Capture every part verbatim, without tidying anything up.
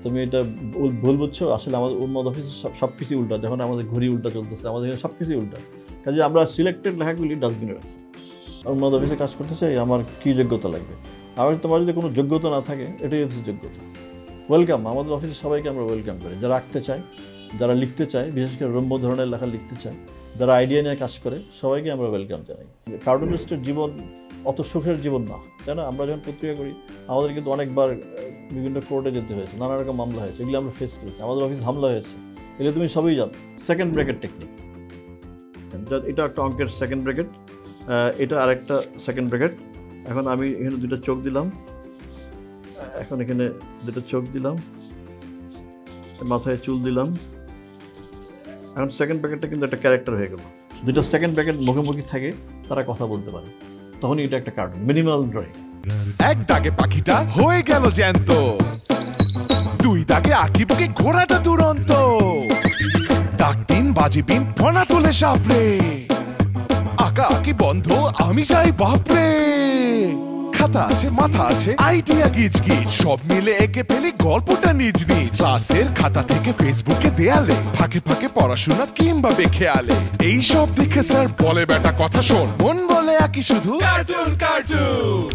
তুমি এটা ভুল বুঝছো, আসলে আমাদের উন্মাদ অফিসে সব কিছুই উল্টা, দেখুন আমাদের ঘড়ি উল্টা চলতেছে, আমাদের এখানে সব কিছুই উল্টা। কাজে আমরা সিলেক্টেড লেখাগুলি ডাস্টবিনে রাখি। উন্মাদ অফিসে কাজ করতে চাই, আমার কী যোগ্যতা লাগবে? আমার তোমার যদি কোনো যোগ্যতা না থাকে, এটাই হচ্ছে যোগ্যতা। ওয়েলকাম, আমাদের অফিসে সবাইকে আমরা ওয়েলকাম করি, যারা আঁকতে চায়, যারা লিখতে চায়, বিশেষ করে রম্য ধরনের লেখা লিখতে চায়, যারা আইডিয়া নিয়ে কাজ করে, সবাইকে আমরা ওয়েলকাম জানাই। কার্টুনিস্টের জীবন অত সুখের জীবন না, তাই না? আমরা যখন পত্রিকা করি আমাদের কিন্তু অনেকবার বিভিন্ন কোর্টে যেতে হয়েছে, নানা রকম মামলা হয়েছে, এগুলো আমরা ফেস করেছি, আমাদের অফিস হামলা হয়েছে, এগুলো তুমি সবই জানো। সেকেন্ড ব্র্যাকেট টেকনিক, এটা একটা অঙ্কের সেকেন্ড ব্র্যাকেট, এটা আরেকটা সেকেন্ড ব্র্যাকেট। এখন আমি এখানে দুটো চোখ দিলাম, এখন এখানে দুটো চোখ দিলাম, মাথায় চুল দিলাম, এখন সেকেন্ড ব্র্যাকেটটা কিন্তু একটা ক্যারেক্টার হয়ে গেল। দুটো সেকেন্ড ব্র্যাকেট মুখোমুখি থাকে, তারা কথা বলতে পারে, তখনই এটা একটা কার্টুন। Minimal drawing. এক দাগে পাখিটা হয়ে গেল জ্যান্ত, দুই দাগে আঁকিবুকে ঘোড়াটা দুরন্ত, দাগ তিন বাজে বিন ফনা তোলে সাপড়ে, আঁকা আঁকি বন্ধ আমি যাই বাপরে, খাতা আছে মাথা আছে আইডিয়া গিজ গিজ, সব মিলে এঁকে ফেলি গল্পটা নিজ নিজ, ক্লাসের খাতা থেকে ফেসবুকে দেয়ালে, ফাঁকে ফাঁকে পড়াশোনা কিংবা বেখেয়ালে, এই সব দেখে স্যার বলে বেটা কথা শোন, মন বলে আঁকি শুধু কার্টুন কার্টুন।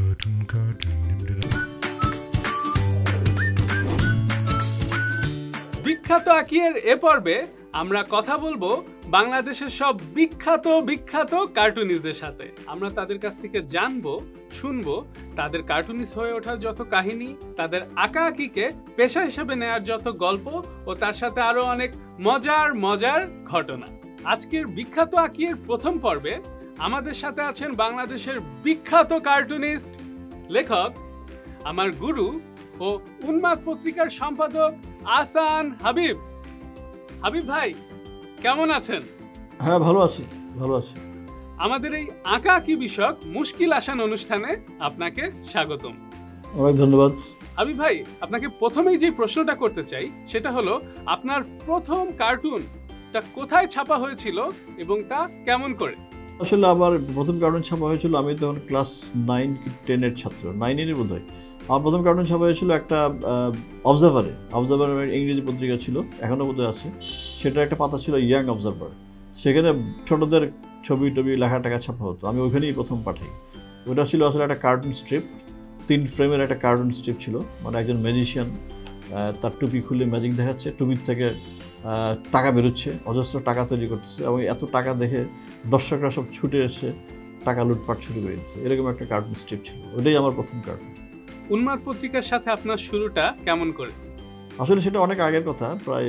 বিখ্যাত আঁকিয়ের এ পর্বে আমরা কথা বলবো বাংলাদেশের সব বিখ্যাত বিখ্যাত কার্টুনিস্টদের সাথে। আমরা তাদের কাছ থেকে জানবো, শুনবো তাদের কার্টুনিস্ট হয়ে ওঠার যত কাহিনী, তাদের আঁকা আঁকিকে পেশা হিসেবে নেয়ার যত গল্প ও তার সাথে আরো অনেক মজার মজার ঘটনা। আজকের বিখ্যাত আঁকিয়ের প্রথম পর্বে আমাদের সাথে আছেন বাংলাদেশের বিখ্যাত কার্টুনিস্ট, লেখক, আমার গুরু ও উন্মাদ পত্রিকার সম্পাদক আহসান হাবিব। হাবিব ভাই, কেমন আছেন? হ্যাঁ, ভালো আছি, ভালো আছি। আমাদের এই আঁকা আঁকি বিষয়ক মুশকিল আসান অনুষ্ঠানে আপনাকে স্বাগতম। অনেক ধন্যবাদ। হাবিব ভাই, আপনাকে প্রথমেই যে প্রশ্নটা করতে চাই সেটা হলো, আপনার প্রথম কার্টুনটা কোথায় ছাপা হয়েছিল এবং তা কেমন করে? আসলে আমার প্রথম কার্টুন ছাপা হয়েছিল, আমি তখন ক্লাস নাইন কি টেনের ছাত্র, নাইনেরই বোধ হয়। আমার প্রথম কার্টুন ছাপা হয়েছিল একটা অবজারভারে, অবজারভার ইংরেজি পত্রিকা ছিল, এখনও বোধহয় আছে। সেটা একটা পাতা ছিল ইয়াং অবজারভার, সেখানে ছোটদের ছবি টবি লেখা টাকা ছাপা হতো, আমি ওখানেই প্রথম পাঠাই। ওটা ছিল আসলে একটা কার্টুন স্ট্রিপ, তিন ফ্রেমের একটা কার্টুন স্ট্রিপ ছিল, মানে একজন ম্যাজিশিয়ান তার টুপি খুলে ম্যাজিক দেখাচ্ছে, টুপির থেকে টাকা বেরোচ্ছে, অজস্র টাকা তৈরি করতেছে, এবং এত টাকা দেখে দর্শকরা সব ছুটে এসে টাকা লুটপাট শুরু করে দিচ্ছে, এরকম একটা কার্টুন স্ট্রিপ ছিল। ওটাই আমার প্রথম কার্টুন। উন্মাদ পত্রিকার সাথে আপনার শুরুটা কেমন করে? আসলে সেটা অনেক আগের কথা, প্রায়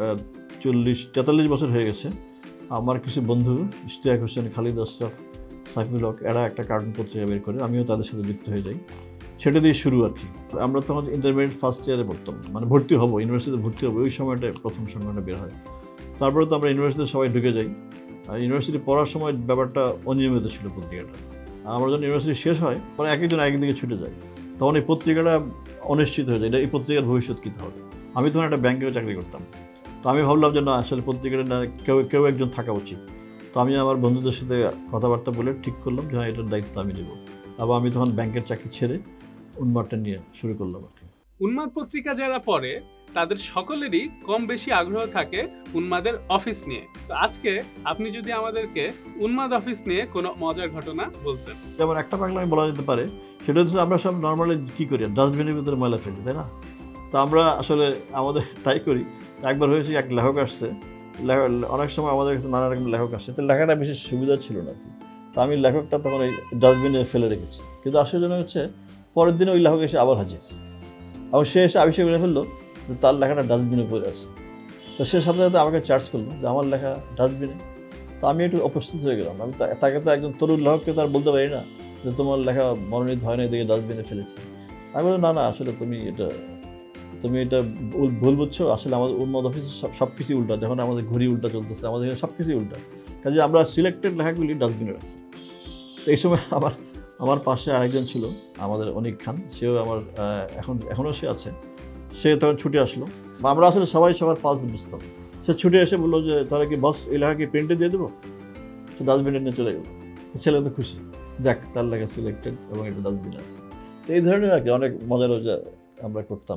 চল্লিশ তেতাল্লিশ বছর হয়ে গেছে। আমার কিছু বন্ধু ইশতিয়াক হোসেন, খালিদ আশরাফ, সাইফুল হক, এরা একটা কার্টুন পত্রিকা বের করে, আমিও তাদের সাথে যুক্ত হয়ে যাই। সেটা দিয়ে শুরু আর কি। আমরা তখন ইন্টারমিডিয়েট ফার্স্ট ইয়ারে পড়তাম, মানে ভর্তি হবো, ইউনিভার্সিটিতে ভর্তি হবো, ওই সময়টা প্রথম সংখ্যাটা বের হয়। তারপরে তো আমরা ইউনিভার্সিটিতে সবাই ঢুকে যাই, আর ইউনিভার্সিটি পড়ার সময় ব্যাপারটা অনিয়মিত ছিল পত্রিকাটা। আমরা যখন ইউনিভার্সিটি শেষ হয়, পরে এক একজন একদিকে ছুটে যায়, তখন এই পত্রিকাটা অনিশ্চিত হয়ে যায়, এটা এই পত্রিকার ভবিষ্যৎ কী হবে। আমি তখন একটা ব্যাংকেও চাকরি করতাম, তো আমি ভাবলাম যে না, আসলে পত্রিকাটা না, কেউ কেউ একজন থাকা উচিত। তো আমি আমার বন্ধুদের সাথে কথাবার্তা বলে ঠিক করলাম যে হ্যাঁ, এটার দায়িত্ব আমি নেব। আবার আমি তখন ব্যাংকের চাকরি ছেড়ে উন্মাদটা নিয়ে শুরু করলাম আর কি। উন্মাদ পত্রিকা যারা পড়ে তাদের সকলেরই কম বেশি আগ্রহ থাকে উন্মাদের অফিস নিয়ে। তো আজকে আপনি যদি আমাদেরকে উন্মাদ অফিস নিয়ে কোনো মজার ঘটনা বলতেন। যেমন একটা বাংলা আমি বলা যেতে পারে, সেটা হচ্ছে আমরা সব নর্মালি কী করি, ডাস্টবিনের ভিতরে ময়লা ফেলি, তাই না? তো আমরা আসলে আমাদের তাই করি। একবার হয়েছে, এক লেখক আসছে, অনেক সময় আমাদের কাছে নানা রকম লেখক আসছে, তো লেখাটা বিশেষ সুবিধা ছিল না। তো আমি লেখকটা তখন এই ডাস্টবিনে ফেলে রেখেছি, কিন্তু আসলে জন্য হচ্ছে পরের দিনে ওই লেখক এসে আবার হাজির, এবং সে এসে আবিষ্কার করে ফেললো যে তার লেখাটা ডাস্টবিনে পড়ে আছে। তো সে সাথে সাথে আমাকে চার্জ করলো যে আমার লেখা ডাস্টবিনে। তো আমি একটু উপস্থিত হয়ে গেলাম, আমি তাকে তো একজন তরুণ লেখককে তার বলতে পারি না যে তোমার লেখা মনোনীত হয় না, এদিকে ডাস্টবিনে ফেলেছি। আমি বললাম না না, আসলে তুমি এটা তুমি এটা ভুল বুঝছো, আসলে আমাদের উন্মাদ অফিসে সব কিছুই উল্টা, দেখুন আমাদের ঘড়ি উল্টা চলতেছে, আমাদের এখানে সব কিছুই উল্টা। কাজে আমরা সিলেক্টেড লেখাগুলি ডাস্টবিনে রাখি। তো এই সময় আবার আমার পাশে আরেকজন ছিল, আমাদের অনিক খান, সেও আমার এখন এখনও সে আছে। সে তখন ছুটে আসলো, বা আমরা আসলে সবাই সবার পালস বুঝতাম। সে ছুটে এসে বললো যে তাহলে কি বস এই লেখা কি প্রিন্টে দিয়ে দেবো? সে ডাস্টবিনে নিয়ে চলে গেলো। ছেলে তো খুশি, যাক তার লেখা সিলেক্টেড এবং এটা ডাস্টবিনে আছে। তো এই ধরনের আর কি অনেক মজার মজা আমরা করতাম।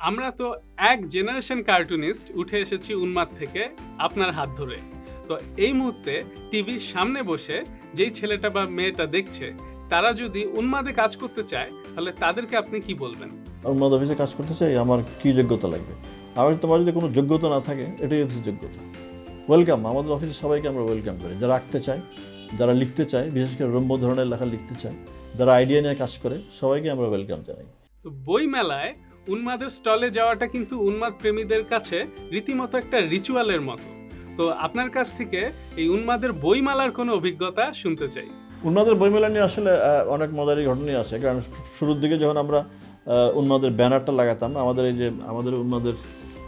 আমরা তো এক জেনারেশন কার্টুনিস্ট উঠে এসেছি উন্মাদ থেকে আপনার হাত ধরে। তো এই মুহূর্তে টিভির সামনে বসে যেই ছেলেটা বা মেয়েটা দেখছে, তারা যদি উন্মাদে কাজ করতে চায় তাহলে তাদেরকে আপনি কি বলবেন? উন্মাদ অফিসে কাজ করতে চাই, আমার কি যোগ্যতা লাগবে? আমার তোমার যদি কোনো যোগ্যতা না থাকে, এটাই হচ্ছে যোগ্যতা। ওয়েলকাম, আমাদের অফিসে সবাইকে আমরা ওয়েলকাম করি। যারা আঁকতে চায়, যারা লিখতে চায়, বিশেষ করে রম্য ধরনের লেখা লিখতে চায়, যারা আইডিয়া নিয়ে কাজ করে, সবাইকে আমরা ওয়েলকাম জানাই। তো বই মেলায় উন্মাদের স্টলে যাওয়াটা কিন্তু উন্মাদ প্রেমীদের কাছে রীতিমতো একটা রিচুয়ালের মতো। তো আপনার কাছ থেকে এই উন্মাদের বইমেলার কোনো অভিজ্ঞতা শুনতে চাই। উন্মাদের বইমেলা নিয়ে আসলে অনেক মজারই ঘটনাই আছে। কারণ শুরুর দিকে যখন আমরা উন্মাদের ব্যানারটা লাগাতাম, আমাদের এই যে আমাদের উন্মাদের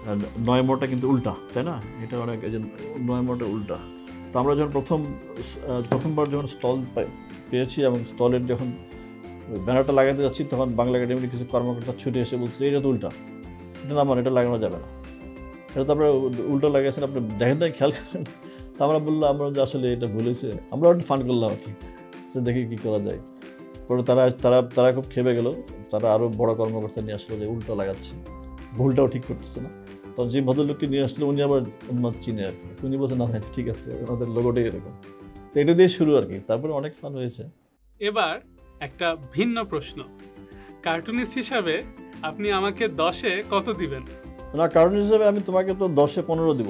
নয়মটা কিন্তু উল্টা, তাই না? এটা অনেক এই যে নয়মটা উল্টা। তো আমরা যখন প্রথম প্রথমবার যখন স্টল পেয়েছি এবং স্টলের যখন ব্যানারটা লাগাতে যাচ্ছি, তখন বাংলা একাডেমির কিছু কর্মকর্তা ছুটে এসে বলছে, এটা তো উল্টা, এটা না, মানে এটা লাগানো যাবে না, এটা তো আপনারা উল্টো লাগিয়েছেন, আপনি দেখেন নাই, খেয়াল করেন। তো আমরা বললাম আমরা যে আসলে এটা ভুলেছে, আমরা একটু ফান করলাম আর কি, সে দেখি কী করা যায়। পরে তারা তারা তারা খুব খেপে গেল, তারা আরও বড় কর্মকর্তা নিয়ে আসলো যে উল্টো লাগাচ্ছে, ভুলটাও ঠিক করতেছে না। তখন যে ভদ্রলোককে নিয়ে আসলো উনি আবার উন্মাদ চিনে আর কি, উনি বলছেন না হ্যাঁ ঠিক আছে, ওনাদের লোগোটাই এরকম। তো এটা দিয়ে শুরু আর কি, তারপরে অনেক ফান হয়েছে। এবার একটা ভিন্ন প্রশ্ন, কার্টুনিস্ট হিসাবে আপনি আমাকে দশে কত দিবেন? না, কার্টুনিস্ট হিসাবে আমি তোমাকে তো দশে পনেরো দিব।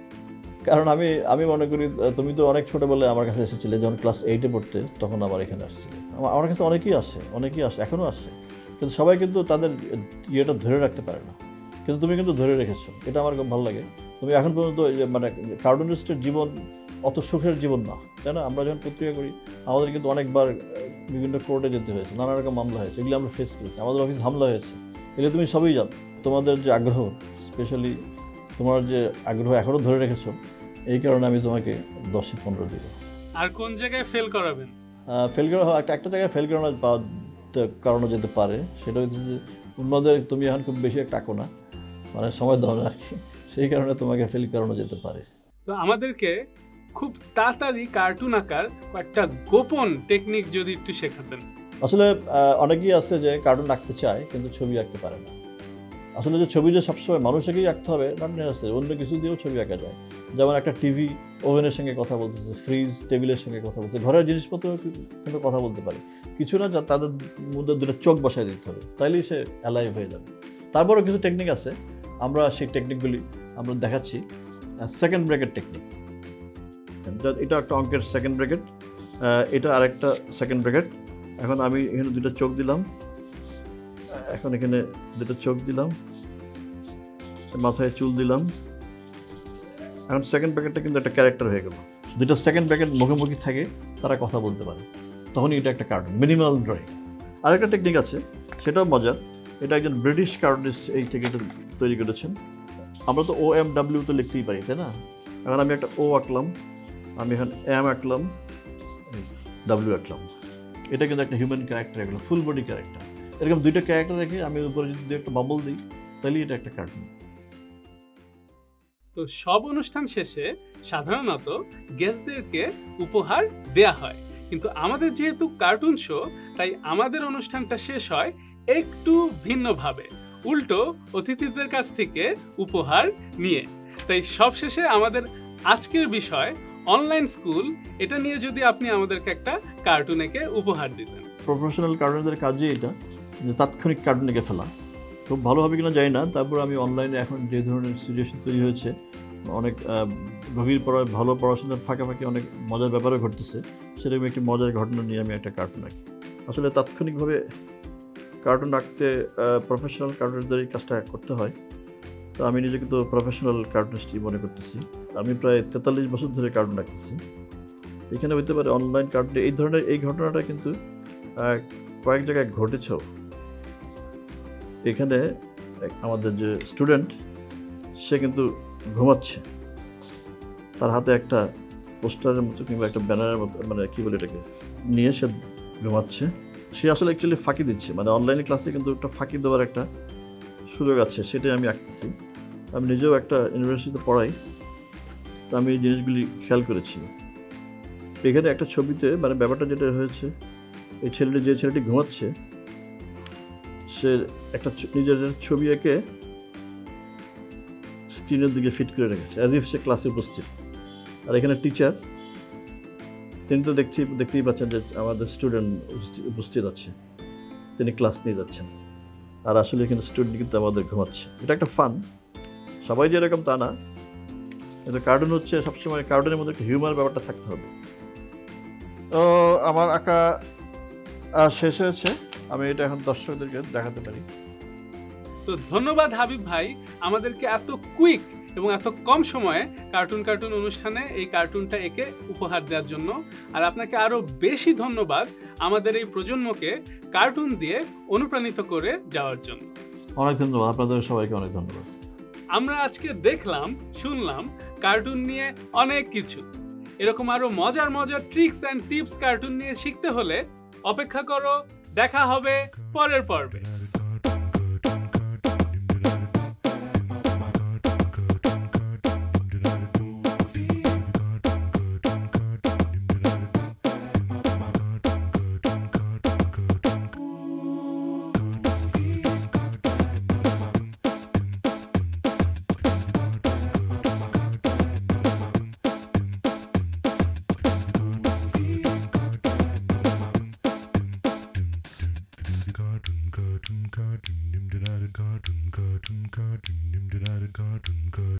কারণ আমি আমি মনে করি তুমি তো অনেক ছোটোবেলায় আমার কাছে এসেছিলে, যখন ক্লাস এইটে পড়তে, তখন আমার এখানে আসছিলে। আমার কাছে অনেকেই আসে, অনেকেই আসে, এখনও আসে, কিন্তু সবাই কিন্তু তাদের ইয়েটা ধরে রাখতে পারে না, কিন্তু তুমি কিন্তু ধরে রেখেছো, এটা আমার খুব ভালো লাগে। তুমি এখন পর্যন্ত মানে কার্টুনিস্টের জীবন অত সুখের জীবন না, তাই না? আমরা যখন পত্রিকা করি, আমাদের কিন্তু অনেকবার বিভিন্ন কোর্টে যেতে হয়েছে, নানা রকম মামলা হয়েছে, এগুলো আমরা ফেস করেছি, আমাদের অফিস হামলা হয়েছে, এগুলো তুমি সবই জানো। তোমাদের যে আগ্রহ, স্পেশালি তোমার যে আগ্রহ এখনও ধরে রেখেছো, এই কারণে আমি তোমাকে দশে পনেরো দিব। আর কোন জায়গায় ফেল করাবেন? ফেল করা একটা একটা জায়গায় ফেল করানো করানো যেতে পারে, সেটা হচ্ছে যে উন্মাদের তুমি এখন খুব বেশি একটা আঁকো না, মানে সময় দাও না আর কি, সেই কারণে তোমাকে ফেল করানো যেতে পারে। তো আমাদেরকে খুব তাড়াতাড়ি কার্টুন আঁকার একটা গোপন টেকনিক যদি একটু শেখাতেন। আসলে অনেকেই আছে যে কার্টুন আঁকতে চায় কিন্তু ছবি আঁকতে পারে না। আসলে যে ছবি যে সবসময় মানুষকেই আঁকতে হবে না, আছে অন্য কিছু দিয়েও ছবি আঁকা যায়। যেমন একটা টিভি ওভেনের সঙ্গে কথা বলতেছে, ফ্রিজ টেবিলের সঙ্গে কথা বলছে, ঘরের জিনিসপত্র কিন্তু কথা বলতে পারে, কিছু না যা তাদের মধ্যে দুটো চোখ বসায় দিতে হবে, তাইলেই সে অ্যালাইভ হয়ে যাবে। তারপরেও কিছু টেকনিক আছে, আমরা সেই টেকনিকগুলি আমরা দেখাচ্ছি। সেকেন্ড ব্র্যাকেট টেকনিক, এটা একটা অঙ্কের সেকেন্ড ব্র্যাকেট, এটা আরেকটা সেকেন্ড ব্র্যাকেট। এখন আমি এখানে দুটো চোখ দিলাম, এখন এখানে দুটো চোখ দিলাম, মাথায় চুল দিলাম, এখন সেকেন্ড ব্র্যাকেটটা কিন্তু একটা ক্যারেক্টার হয়ে গেল। দুটো সেকেন্ড ব্র্যাকেট মুখোমুখি থাকে, তারা কথা বলতে পারে, তখনই এটা একটা কার্টুন, মিনিমাল ড্রয়িং। আরেকটা টেকনিক আছে, সেটাও মজার, এটা একজন ব্রিটিশ কার্টুনিস্ট এই টেকনিকটা তৈরি করেছেন। আমরা তো ও এম ডাব্লিউ তো লিখতেই পারি, তাই না? এখন আমি একটা ও আঁকলাম, আমি এখন এম আঁকলাম, ডাব্লিউ আঁকলাম, এটা কিন্তু একটা হিউম্যান ক্যারেক্টার, এগুলো ফুল বডি ক্যারেক্টার। এরকম দুইটা ক্যারেক্টার রেখে আমি উপরে যদি একটা বাবল দিই, তাহলে এটা একটা কার্টুন। তো সব অনুষ্ঠান শেষে সাধারণত গেস্টদেরকে উপহার দেয়া হয়, কিন্তু আমাদের যেহেতু কার্টুন শো, তাই আমাদের অনুষ্ঠানটা শেষ হয় একটু ভিন্নভাবে, উল্টো অতিথিদের কাছ থেকে উপহার নিয়ে। তাই সবশেষে আমাদের আজকের বিষয় অনলাইন স্কুল, এটা নিয়ে যদি আপনি আমাদেরকে একটা কার্টুন এঁকে উপহার দিতেন। প্রফেশনাল কার্টুনদের কাজই এটা, যে তাৎক্ষণিক কার্টুন এঁকে ফেলা। খুব ভালো হবে কিনা জানি না, তারপর আমি অনলাইনে এখন যে ধরনের সিচুয়েশন তৈরি হয়েছে, অনেক গভীর পড়া ভালো পড়াশোনার ফাঁকাফাঁকি অনেক মজার ব্যাপারও ঘটতেছে, সেরকম একটি মজার ঘটনা নিয়ে আমি একটা কার্টুন আঁকি। আসলে তাৎক্ষণিকভাবে কার্টুন আঁকতে প্রফেশনাল কার্টুনিস্টদের এই কাজটা করতে হয়। তো আমি নিজেকে তো প্রফেশনাল কার্টুনিস্টই মনে করতেছি। আমি প্রায় তেতাল্লিশ বছর ধরে কার্টুন আঁকতেছি। এখানে হতে পারে অনলাইন কার্টুন, এই ধরনের এই ঘটনাটা কিন্তু কয়েক জায়গায় ঘটেছেও। এখানে আমাদের যে স্টুডেন্ট, সে কিন্তু ঘুমাচ্ছে, তার হাতে একটা পোস্টারের মতো কিংবা একটা ব্যানারের মতো, মানে কী বলে এটাকে, নিয়ে সে ঘুমাচ্ছে। সে আসলে অ্যাকচুয়ালি ফাঁকি দিচ্ছে, মানে অনলাইনে ক্লাসে কিন্তু একটা ফাঁকি দেওয়ার একটা সুযোগ আছে, সেটাই আমি আঁকতেছি। আমি নিজেও একটা ইউনিভার্সিটিতে পড়াই, তো আমি এই জিনিসগুলি খেয়াল করেছি। এখানে একটা ছবিতে মানে ব্যাপারটা যেটা হয়েছে, এই ছেলেটি যে ছেলেটি ঘুমাচ্ছে, সে একটা নিজের ছবি এঁকে স্ক্রিনের দিকে ফিট করে রেখেছে অ্যাজ ইফ সে ক্লাসে উপস্থিত। আর এখানে টিচার, তিনি তো দেখছি দেখতেই পাচ্ছেন যে আমাদের স্টুডেন্ট উপস্থিত আছে, তিনি ক্লাস নিয়ে যাচ্ছেন। আর আসলে এখানে স্টুডেন্ট কিন্তু আমাদের ঘুমাচ্ছে। এটা একটা ফান, সবাই যে এরকম তা না, কিন্তু কার্টুন হচ্ছে সবসময় কার্টুনের মধ্যে একটা হিউমার ব্যাপারটা থাকতে হবে। তো আমার আঁকা শেষ হয়েছে, আমি এটা এখন দর্শকদেরকে দেখাতে পারি। তো ধন্যবাদ হাবিব ভাই আমাদেরকে এত কুইক এবং এত কম সময়ে কার্টুন কার্টুন অনুষ্ঠানে এই কার্টুনটা এঁকে উপহার দেওয়ার জন্য। আর আপনাকে আরও বেশি ধন্যবাদ আমাদের এই প্রজন্মকে কার্টুন দিয়ে অনুপ্রাণিত করে যাওয়ার জন্য। অনেক ধন্যবাদ, আপনাদের সবাইকে অনেক ধন্যবাদ। আমরা আজকে দেখলাম, শুনলাম কার্টুন নিয়ে অনেক কিছু। এরকম আরো মজার মজার ট্রিক্স অ্যান্ড টিপস কার্টুন নিয়ে শিখতে হলে অপেক্ষা করো, দেখা হবে পরের পর্বে।